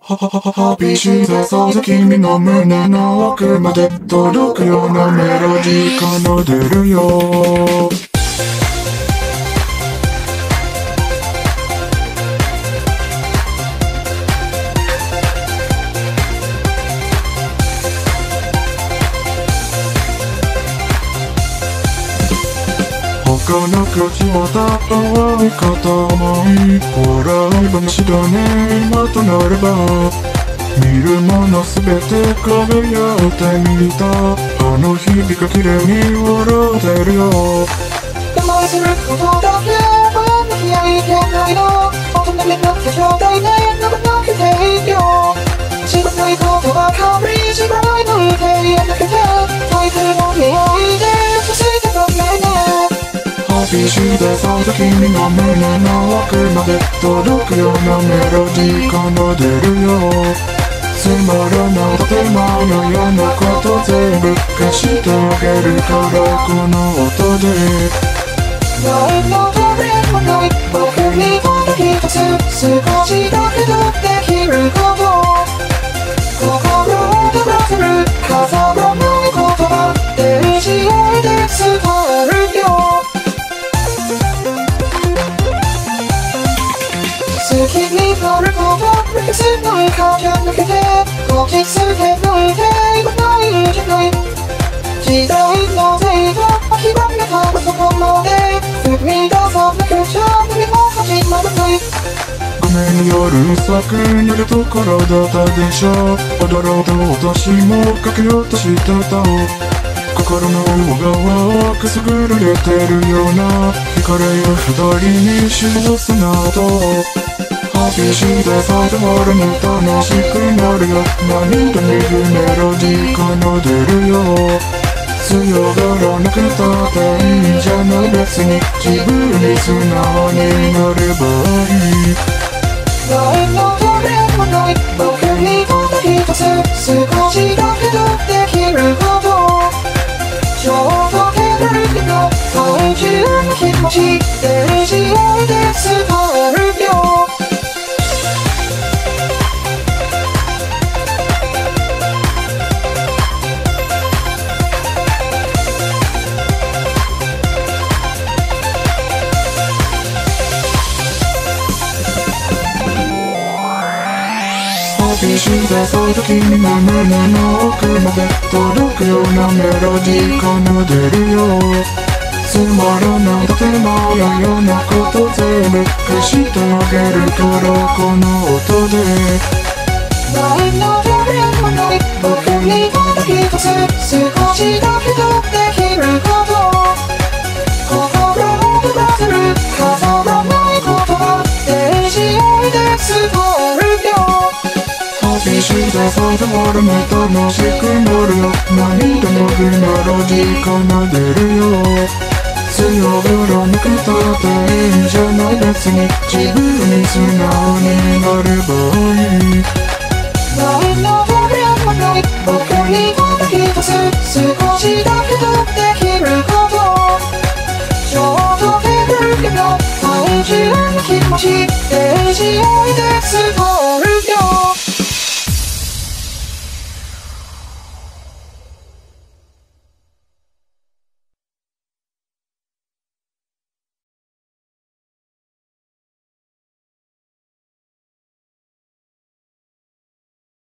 ハピーシンセサイザー君の胸の奥まで届くようなメロディー奏でるよ。他の口はたっ淡い片思い笑い話だね今となれば見るものすべて輝いてみたあの日々が綺麗に笑ってるよ我慢することだけは向き合いけないの大人になってちょうだいね長くていいよ知らないことばかり知らないの手に抜けて大抵の出会いで気づいてたねハピーシンセサイザー君の胸の奥まで届くようなメロディー奏でるよつまらない建前の嫌なこと全部消してあげるからこの音で何のためもない僕にただ一つ少しだけどできること心を高ぶる飾らない言葉電子愛で伝えるよ好きになること無傷ない駆け抜けてこじつけないで今ないじゃない時代のせいが諦めたそこまで踏み出さなくちゃ何も始まらないごめん夜咲く濡れところだったでしょ踊ろうと私もかけようとしてた心の裏側くすぐられてるような光を二人に沈すなとハピーシンセサイザー俺に楽しくなるよ涙にるメロディー奏でるよ強がらなくたっていいんじゃない別に自分に素直になればいい何のためもない僕にただ一つ少しだけどできることちょっと手軽な単純な気持ち電子愛で伝えるよハピーシンセサイザー君の胸の奥まで届くようなメロディー奏でるよつまらない建前や嫌なこと全部消してあげるからこの音で何のためもない僕にただ一つ少しだけどできること心を高ぶる飾らない言葉電子愛で伝えるよハピーシンセサイザー俺も楽しくなるよ涙のメロディー奏でるよ強がらなくたっていいんじゃない別に自分に素直になればいい何のためもない僕にただ一つ少しだけどできることちょっと手軽な単純な気持ち電子